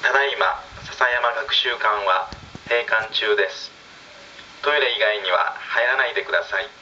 ただいま笹山学習館は閉館中です。トイレ以外には入らないでください。